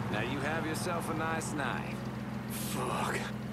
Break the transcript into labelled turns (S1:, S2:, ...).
S1: Now you have yourself a nice night.
S2: Fuck.